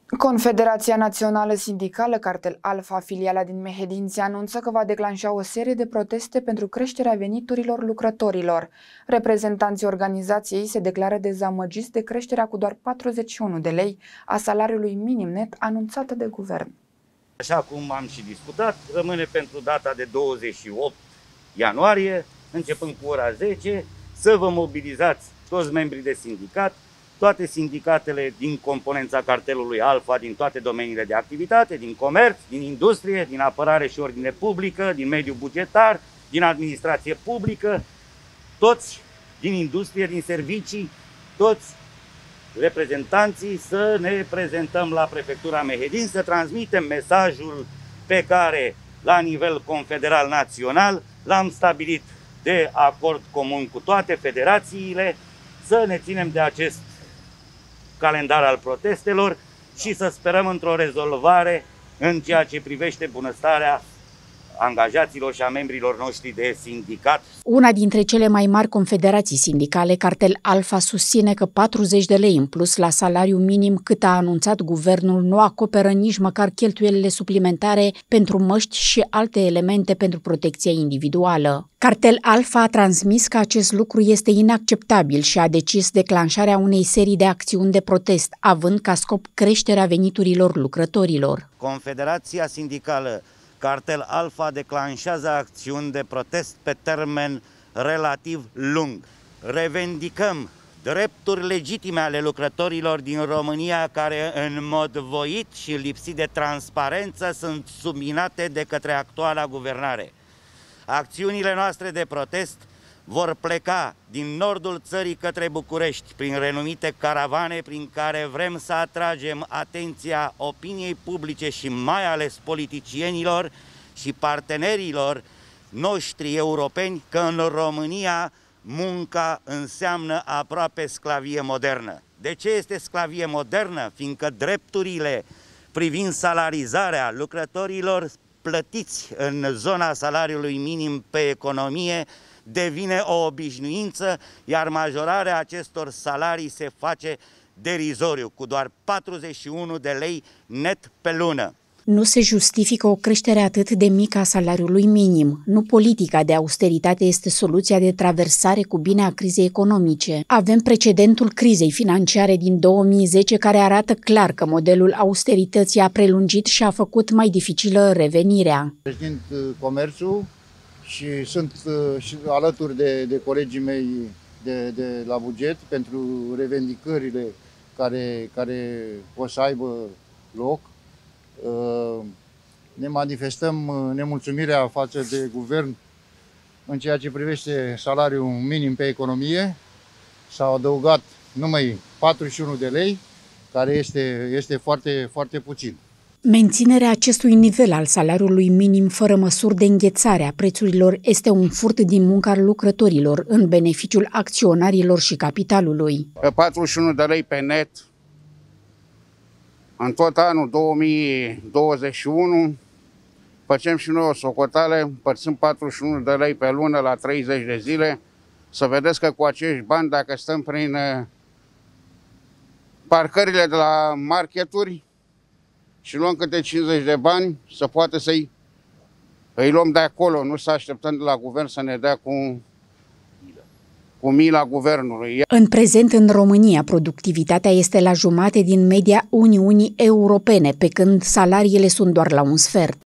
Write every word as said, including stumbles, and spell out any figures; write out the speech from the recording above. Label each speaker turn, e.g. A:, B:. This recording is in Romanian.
A: Confederația Națională Sindicală Cartel Alfa, filiala din Mehedinți, anunță că va declanșa o serie de proteste pentru creșterea veniturilor lucrătorilor. Reprezentanții organizației se declară dezamăgiți de creșterea cu doar patruzeci și unu de lei a salariului minim net anunțată de guvern.
B: Așa cum am și discutat, rămâne pentru data de douăzeci și opt ianuarie, începând cu ora zece, să vă mobilizați toți membrii de sindicat, toate sindicatele din componența cartelului Alfa, din toate domeniile de activitate, din comerț, din industrie, din apărare și ordine publică, din mediul bugetar, din administrație publică, toți din industrie, din servicii, toți reprezentanții să ne prezentăm la Prefectura Mehedinți, să transmitem mesajul pe care, la nivel confederal național, l-am stabilit de acord comun cu toate federațiile, să ne ținem de acest calendar al protestelor și să sperăm într-o rezolvare în ceea ce privește bunăstarea angajaților și a membrilor noștri de sindicat.
C: Una dintre cele mai mari confederații sindicale, Cartel Alfa, susține că patruzeci de lei în plus la salariu minim cât a anunțat guvernul nu acoperă nici măcar cheltuielile suplimentare pentru măști și alte elemente pentru protecția individuală. Cartel Alfa a transmis că acest lucru este inacceptabil și a decis declanșarea unei serii de acțiuni de protest, având ca scop creșterea veniturilor lucrătorilor.
B: Confederația Sindicală Cartel Alfa declanșează acțiuni de protest pe termen relativ lung. Revendicăm drepturi legitime ale lucrătorilor din România care în mod voit și lipsit de transparență sunt subminate de către actuala guvernare. Acțiunile noastre de protest vor pleca din nordul țării către București prin renumite caravane prin care vrem să atragem atenția opiniei publice și mai ales politicienilor și partenerilor noștri europeni că în România munca înseamnă aproape sclavie modernă. De ce este sclavie modernă? Fiindcă drepturile privind salarizarea lucrătorilor plătiți în zona salariului minim pe economie devine o obișnuință, iar majorarea acestor salarii se face derizoriu, cu doar patruzeci și unu de lei net pe lună.
C: Nu se justifică o creștere atât de mică a salariului minim. Nu politica de austeritate este soluția de traversare cu bine a crizei economice. Avem precedentul crizei financiare din două mii zece care arată clar că modelul austerității a prelungit și a făcut mai dificilă revenirea.
D: Prezint comerțul și sunt și alături de, de colegii mei de, de la buget pentru revendicările care, care o să aibă loc. Ne manifestăm nemulțumirea față de guvern în ceea ce privește salariul minim pe economie. S-au adăugat numai patruzeci și unu de lei, care este, este foarte, foarte puțin.
C: Menținerea acestui nivel al salariului minim fără măsuri de înghețare a prețurilor este un furt din munca lucrătorilor în beneficiul acționarilor și capitalului.
E: patruzeci și unu de lei pe net în tot anul două mii douăzeci și unu, facem și noi o socoteală, împărțim patruzeci și unu de lei pe lună la treizeci de zile, să vedeți că cu acești bani, dacă stăm prin parcările de la marketuri și luăm câte cincizeci de bani, să poate să-i îi luăm de acolo, nu să așteptăm de la guvern să ne dea cu, cu mila guvernului.
C: În prezent, în România, productivitatea este la jumate din media Uniunii Europene, pe când salariile sunt doar la un sfert.